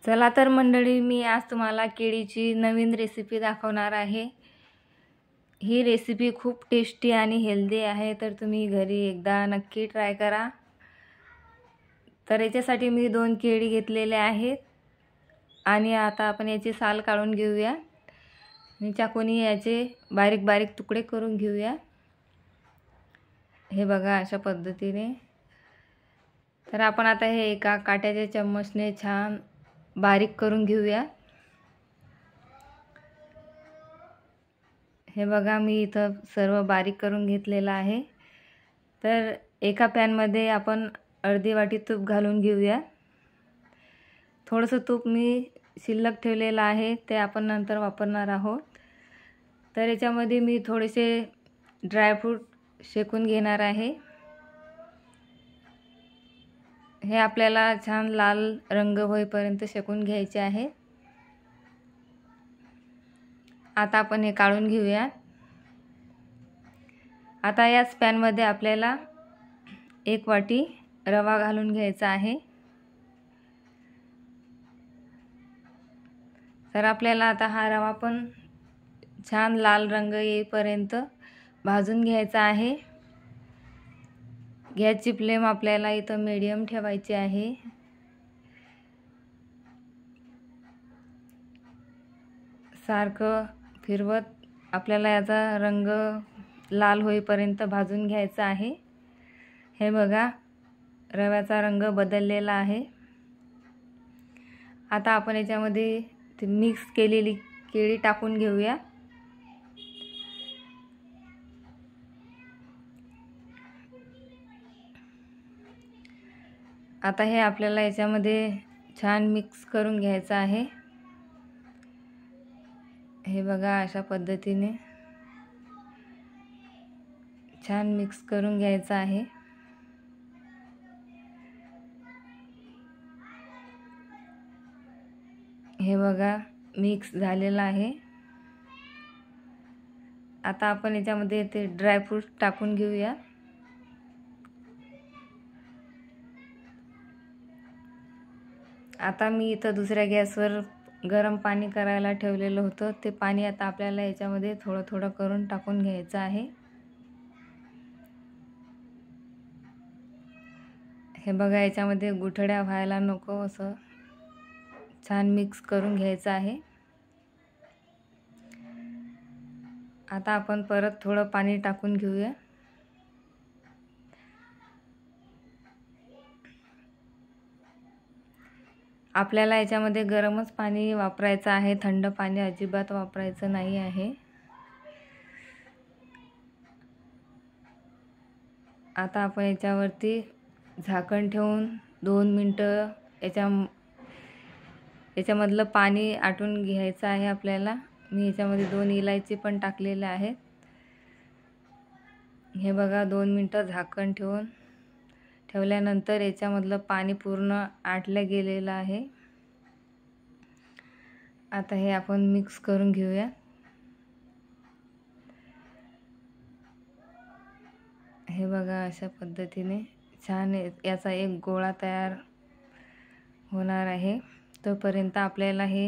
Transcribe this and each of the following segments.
चला तर मंडळी, मी आज तुम्हाला केळीची नवीन रेसिपी दाखवणार आहे। ही रेसिपी खूप टेस्टी आणि हेल्दी आहे, तर तुम्ही घरी एकदा नक्की ट्राय करा। तर याच्यासाठी मी 2 केळी घेतलेले आहेत आणि आता आपण याची साल काढून घेऊया आणि चाकूने याचे बारीक बारीक तुकडे करून घेऊया। हे बघा अशा पद्धतीने। तर आपण आता हे एका काट्याच्या चम्मचने छान बारीक करून घेऊया। हे बघा मी इथं सर्व बारीक करून घेतलेलं आहे। तर एका पॅन मध्ये आपण अर्धी वाटी तूप घालून घेऊया। थोडंसं तूप मी शिल्लक ठेवलेलं आहे, ते आपण नंतर वापरणार आहोत। तर याच्यामध्ये मी थोडेसे ड्रायफ्रूट शेकून घेणार आहे। हे आपल्याला छान लाल रंग होईपर्यंत शेकून घ्यायचे आहे। आता आपण हे काढून घेऊया। आता याच पॅन मध्ये आपल्याला 1 वाटी रवा घालून घ्यायचा आहे। तर आपल्याला आता हा रवा पण छान लाल रंग येईपर्यंत भाजून घ्यायचा आहे। गॅसची फ्लेम आपल्याला इथं मीडियम ठेवायची आहे। सारखं फिरवत आपल्याला याचा रंग लाल होईपर्यंत भाजून घ्यायचा आहे। हे बघा रव्याचा रंग बदललेला आहे। आता आपण याच्यामध्ये मिक्स केलेली केळी टाकून घेऊया। आता हे आपल्याला याच्यामध्ये छान मिक्स करून घ्यायचं आहे। हे बघा अशा पद्धतीने छान मिक्स करून घ्यायचं आहे। हे बघा मिक्स झालेलं आहे। आता आपण याच्यामध्ये ते ड्रायफ्रूट टाकून घेऊया। आता मी इथं दुसऱ्या गॅसवर गरम पाणी करायला ठेवलेलं होतं, ते पाणी आता आपल्याला याच्यामध्ये थोडं थोडं करून टाकून घ्यायचं आहे। हे बघा याच्यामध्ये गुठळ्या व्हायला नको असं छान मिक्स करून घ्यायचं आहे। आता आपण परत थोडं पाणी टाकून घेऊया। आपल्याला याच्यामध्ये गरमच पाणी वापरायचं आहे, थंड पाणी अजिबात वापरायचं नाही आहे। आता आपण याच्यावरती झाकण ठेवून 2 मिनिटं याच्यामधलं पाणी आटून घ्यायचं आहे आपल्याला। मी याच्यामध्ये 2 इलायची पण टाकलेल्या आहेत। हे बघा 2 मिनिटं झाकण ठेवल्यानंतर याच्यामधलं पाणी पूर्ण आटलं गेलेलं आहे। आता हे आपण मिक्स करून घेऊया। हे बघा अशा पद्धतीने छान याचा एक गोळा तयार होणार आहे। तोपर्यंत आपल्याला हे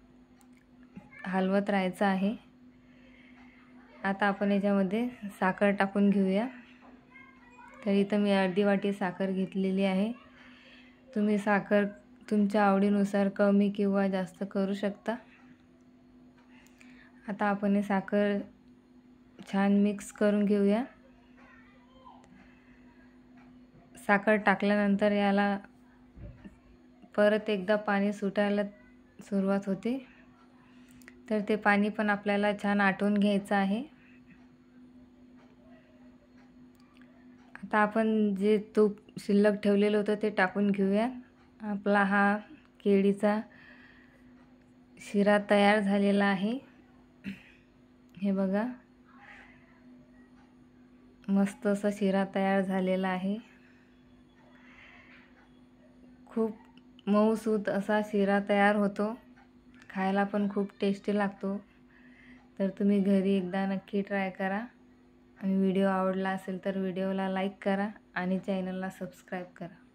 हलवत राहायचं आहे। आता आपण याच्यामध्ये साखर टाकून घेऊया। तर इथं मी अर्धी वाटी साखर घेतलेली आहे। तुम्ही साखर तुमच्या आवडीनुसार कमी किंवा जास्त करू शकता। आता आपण हे साखर छान मिक्स करून घेऊया। साखर टाकल्यानंतर याला परत एकदा पाणी सुटायला सुरुवात होते, तर ते पाणी पण आपल्याला छान आटवून घ्यायचं आहे। आता आपण जे तूप शिल्लक ठेवलेलं होतं ते टाकून घेऊया। आपला हा केळीचा शिरा तयार झालेला आहे। हे बघा मस्त असा शिरा तयार झालेला आहे। खूप मऊसूत असा शिरा तयार होतो, खायला पण खूप टेस्टी लागतो। तर तुम्ही घरी एकदा नक्की ट्राय करा आणि व्हिडिओ आवडला असेल तर व्हिडिओला लाईक करा आणि चॅनलला सबस्क्राईब करा।